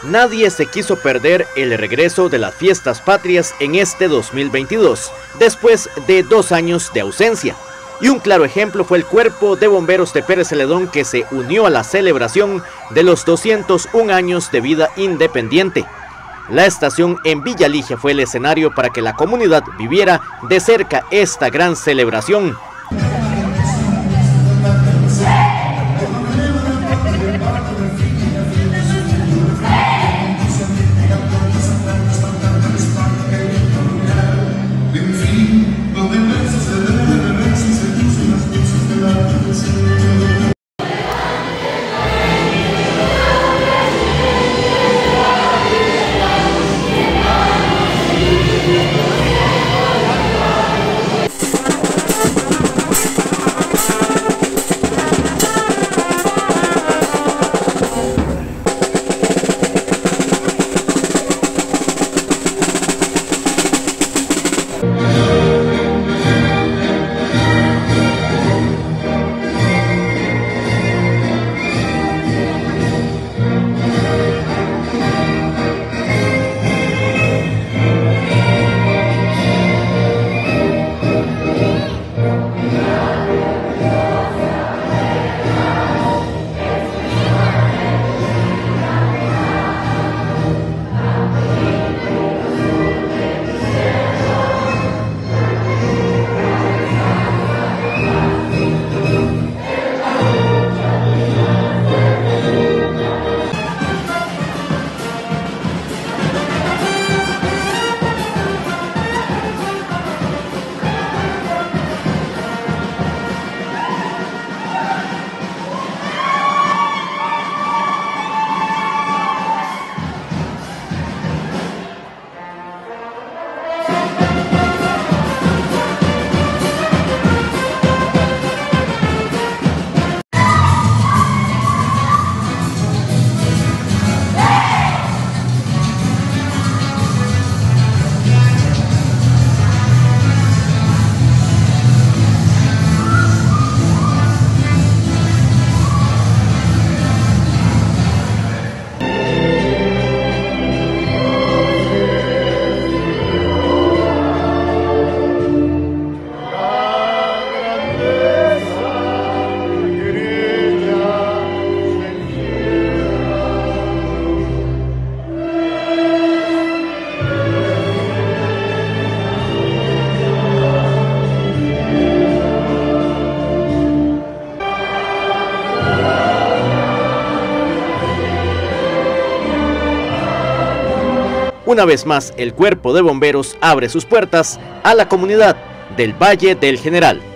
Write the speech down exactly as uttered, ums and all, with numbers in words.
Nadie se quiso perder el regreso de las fiestas patrias en este dos mil veintidós, después de dos años de ausencia. Y un claro ejemplo fue el Cuerpo de Bomberos de Pérez Celedón, que se unió a la celebración de los doscientos un años de vida independiente. La estación en Villa Ligia fue el escenario para que la comunidad viviera de cerca esta gran celebración. Una vez más, el Cuerpo de Bomberos abre sus puertas a la comunidad del Valle del General.